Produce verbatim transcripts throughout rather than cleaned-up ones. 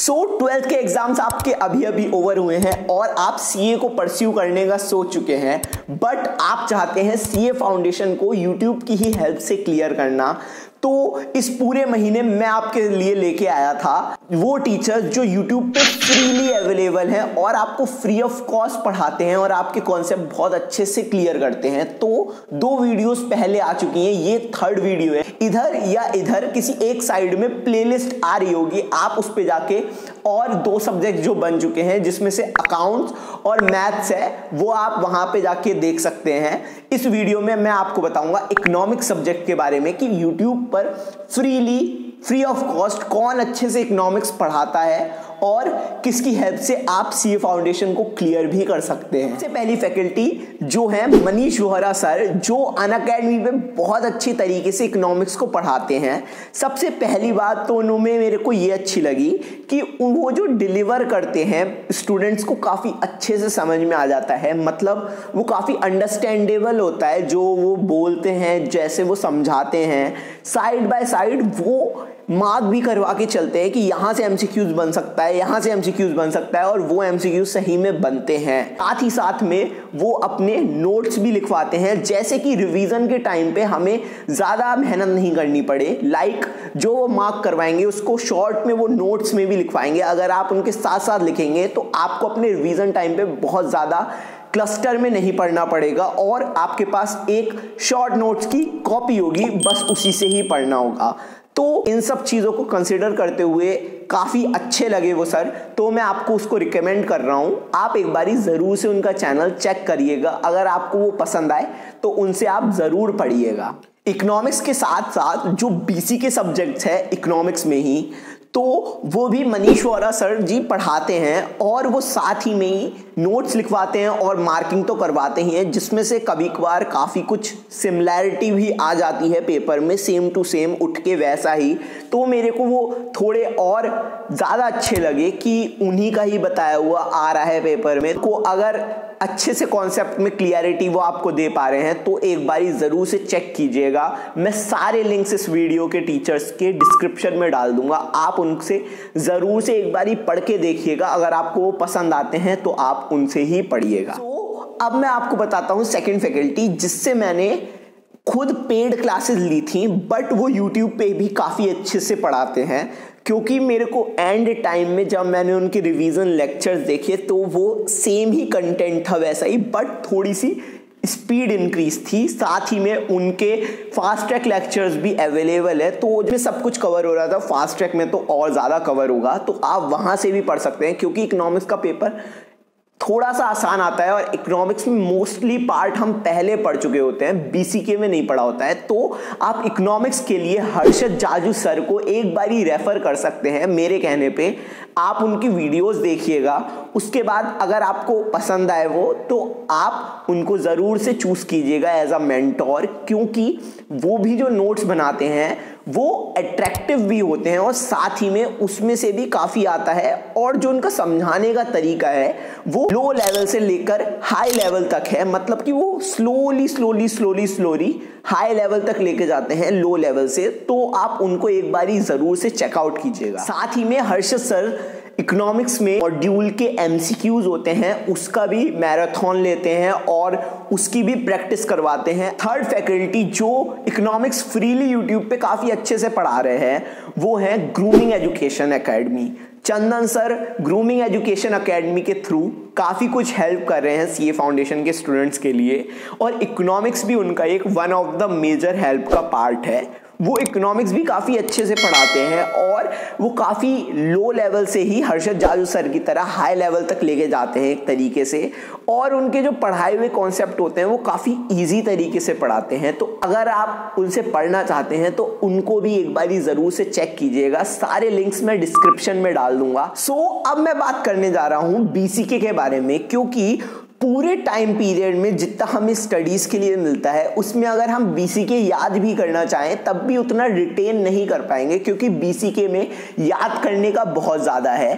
सो twelfth के exams आपके अभी अभी ओवर हुए हैं और आप सीए को परस्यू करने का सोच चुके हैं, बट आप चाहते हैं सीए फाउंडेशन को यूट्यूब की ही हेल्प से क्लियर करना। तो इस पूरे महीने मैं आपके लिए लेके आया था वो टीचर्स जो यूट्यूब पे फ्रीली अवेलेबल हैं और आपको फ्री ऑफ कॉस्ट पढ़ाते हैं और आपके कॉन्सेप्ट बहुत अच्छे से क्लियर करते हैं। तो दो वीडियोस पहले आ चुकी हैं, ये थर्ड वीडियो है। इधर या इधर किसी एक साइड में प्लेलिस्ट आ रही होगी, आप उस पे जाके और दो सब्जेक्ट जो बन चुके हैं जिसमें से अकाउंट्स और मैथ्स है वो आप वहां पे जाके देख सकते हैं। इस वीडियो में मैं आपको बताऊंगा इकोनॉमिक्स सब्जेक्ट के बारे में कि यूट्यूब पर फ्रीली फ्री ऑफ कॉस्ट कौन अच्छे से इकोनॉमिक्स पढ़ाता है और किसकी हेल्प से आप सीए फाउंडेशन को क्लियर भी कर सकते हैं। सबसे पहली फैकल्टी जो है मनीष वोहरा सर, जो अनअकैडमी में बहुत अच्छी तरीके से इकोनॉमिक्स को पढ़ाते हैं। सबसे पहली बात तो उनमें मेरे को ये अच्छी लगी कि वो जो डिलीवर करते हैं स्टूडेंट्स को काफ़ी अच्छे से समझ में आ जाता है, मतलब वो काफ़ी अंडरस्टैंडेबल होता है जो वो बोलते हैं, जैसे वो समझाते हैं। साइड बाय साइड वो मार्क भी करवा के चलते हैं कि यहाँ से एमसीक्यूज बन सकता है, यहाँ से एमसीक्यूज बन सकता है, और वो एमसीक्यूज सही में बनते हैं। साथ ही साथ में वो अपने नोट्स भी लिखवाते हैं, जैसे कि रिवीजन के टाइम पे हमें ज़्यादा मेहनत नहीं करनी पड़े। लाइक जो वो मार्क करवाएंगे उसको शॉर्ट में वो नोट्स में भी लिखवाएंगे। अगर आप उनके साथ साथ लिखेंगे तो आपको अपने रिवीजन टाइम पे बहुत ज़्यादा क्लस्टर में नहीं पढ़ना पड़ेगा और आपके पास एक शॉर्ट नोट्स की कॉपी होगी, बस उसी से ही पढ़ना होगा। तो इन सब चीज़ों को कंसिडर करते हुए काफ़ी अच्छे लगे वो सर, तो मैं आपको उसको रिकमेंड कर रहा हूँ। आप एक बारी ज़रूर से उनका चैनल चेक करिएगा, अगर आपको वो पसंद आए तो उनसे आप ज़रूर पढ़िएगा। इकोनॉमिक्स के साथ साथ जो बीसी के सब्जेक्ट्स है इकोनॉमिक्स में ही, तो वो भी मनीष वोहरा सर जी पढ़ाते हैं और वो साथ ही में ही नोट्स लिखवाते हैं और मार्किंग तो करवाते ही हैं, जिसमें से कभी कभार काफ़ी कुछ सिमिलैरिटी भी आ जाती है पेपर में, सेम टू सेम उठ के वैसा ही। तो मेरे को वो थोड़े और ज़्यादा अच्छे लगे कि उन्हीं का ही बताया हुआ आ रहा है पेपर में। को अगर अच्छे से कॉन्सेप्ट में क्लियरिटी वो आपको दे पा रहे हैं तो एक बारी ज़रूर से चेक कीजिएगा। मैं सारे लिंक्स इस वीडियो के टीचर्स के डिस्क्रिप्शन में डाल दूंगा, आप उनसे ज़रूर से एक बारी पढ़ के देखिएगा। अगर आपको वो पसंद आते हैं तो आप उनसे ही पढ़िएगा। तो अब मैं आपको बताता हूँ सेकंड फैकल्टी जिससे मैंने खुद पेड क्लासेस ली थी, बट वो यूट्यूब पे भी काफ़ी अच्छे से पढ़ाते हैं। क्योंकि मेरे को एंड टाइम में जब मैंने उनके रिवीजन लेक्चर्स देखे तो वो सेम ही कंटेंट था वैसा ही, बट थोड़ी सी स्पीड इंक्रीज थी। साथ ही में उनके फास्ट ट्रैक लेक्चर्स भी अवेलेबल है, तो उसमें सब कुछ कवर हो रहा था। फास्ट ट्रैक में तो और ज़्यादा कवर होगा, तो आप वहाँ से भी पढ़ सकते हैं। क्योंकि इकोनॉमिक्स का पेपर थोड़ा सा आसान आता है और इकोनॉमिक्स में मोस्टली पार्ट हम पहले पढ़ चुके होते हैं, बीसीके में नहीं पढ़ा होता है। तो आप इकोनॉमिक्स के लिए हर्षद जाजू सर को एक बार ही रेफर कर सकते हैं मेरे कहने पे। आप उनकी वीडियोस देखिएगा, उसके बाद अगर आपको पसंद आए वो तो आप उनको ज़रूर से चूज़ कीजिएगा एज अ मेंटोर, क्योंकि वो भी जो नोट्स बनाते हैं वो अट्रैक्टिव भी होते हैं और साथ ही में उसमें से भी काफ़ी आता है। और जो उनका समझाने का तरीका है वो लो लेवल से लेकर हाई लेवल तक है, मतलब कि वो slowly slowly slowly slowly high level तक लेके जाते हैं लो लेवल से। तो आप उनको एक बारी ज़रूर से चेकआउट कीजिएगा। साथ ही में हर्षद सर इकोनॉमिक्स में मॉड्यूल के एमसीक्यूज होते हैं उसका भी मैराथन लेते हैं और उसकी भी प्रैक्टिस करवाते हैं। थर्ड फैकल्टी जो इकोनॉमिक्स फ्रीली यूट्यूब पे काफ़ी अच्छे से पढ़ा रहे हैं वो है grooming education academy. Chandan sir grooming education academy के थ्रू काफ़ी कुछ हेल्प कर रहे हैं सीए फाउंडेशन के स्टूडेंट्स के लिए, और इकोनॉमिक्स भी उनका एक one of the major help का पार्ट है। वो इकोनॉमिक्स भी काफ़ी अच्छे से पढ़ाते हैं और वो काफ़ी लो लेवल से ही हर्षद जाजू सर की तरह हाई लेवल तक लेके जाते हैं एक तरीके से, और उनके जो पढ़ाए हुए कॉन्सेप्ट होते हैं वो काफ़ी इजी तरीके से पढ़ाते हैं। तो अगर आप उनसे पढ़ना चाहते हैं तो उनको भी एक बारी ज़रूर से चेक कीजिएगा। सारे लिंक्स मैं डिस्क्रिप्शन में डाल दूंगा। सो अब मैं बात करने जा रहा हूँ बीसीके के बारे में, क्योंकि पूरे टाइम पीरियड में जितना हमें स्टडीज़ के लिए मिलता है उसमें अगर हम बीसीके याद भी करना चाहें तब भी उतना रिटेन नहीं कर पाएंगे, क्योंकि बीसीके में याद करने का बहुत ज़्यादा है। तो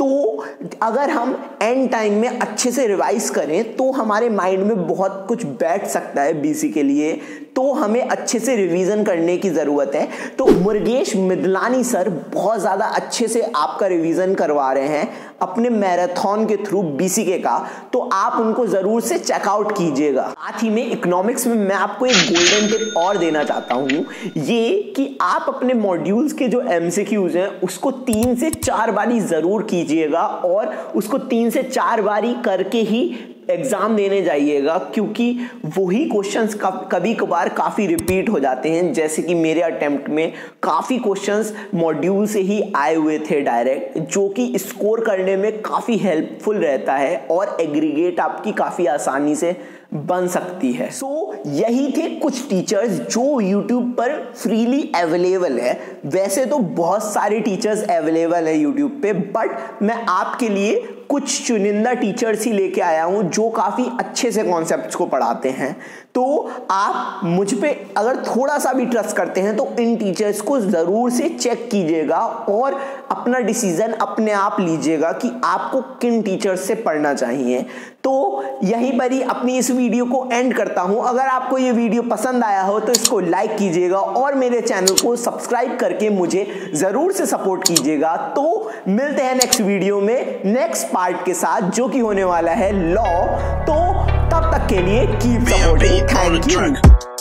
तो अगर हम एंड टाइम में अच्छे से रिवाइज करें तो हमारे माइंड में बहुत कुछ बैठ सकता है बीसी के लिए, तो हमें अच्छे से रिवीजन करने की जरूरत है। तो मुर्गेश मिदलानी सर बहुत ज्यादा अच्छे से आपका रिवीजन करवा रहे हैं अपने मैराथन के थ्रू बीसीके का, तो आप उनको जरूर से चेकआउट कीजिएगा। साथ ही में इकोनॉमिक्स में मैं आपको एक गोल्डन टिप और देना चाहता हूं, ये कि आप अपने मॉड्यूल्स के जो एमसीक्यूज हैं उसको तीन से चार बारी जरूर कीजिएगा और उसको तीन से चार बारी करके ही एग्जाम देने जाइएगा, क्योंकि वही क्वेश्चंस कभी कभार काफी रिपीट हो जाते हैं। जैसे कि मेरे अटेम्प्ट में काफी क्वेश्चंस मॉड्यूल से ही आए हुए थे डायरेक्ट, जो कि स्कोर करने में काफी हेल्पफुल रहता है और एग्रीगेट आपकी काफी आसानी से बन सकती है। सो so, यही थे कुछ टीचर्स जो यूट्यूब पर फ्रीली अवेलेबल है। वैसे तो बहुत सारे टीचर्स अवेलेबल है यूट्यूब पे, बट मैं आपके लिए कुछ चुनिंदा टीचर्स ही लेके आया हूं जो काफी अच्छे से कॉन्सेप्ट्स को पढ़ाते हैं। तो आप मुझ पे अगर थोड़ा सा भी ट्रस्ट करते हैं तो इन टीचर्स को जरूर से चेक कीजिएगा और अपना डिसीजन अपने आप लीजिएगा कि आपको किन टीचर्स से पढ़ना चाहिए। तो यहीं पर ही अपनी इस वीडियो को एंड करता हूं। अगर आपको ये वीडियो पसंद आया हो तो इसको लाइक कीजिएगा और मेरे चैनल को सब्सक्राइब करके मुझे जरूर से सपोर्ट कीजिएगा। तो मिलते हैं नेक्स्ट वीडियो में नेक्स्ट पार्ट के साथ, जो कि होने वाला है लॉ। तो तब तक के लिए कीप सपोर्टिंग। Thank you.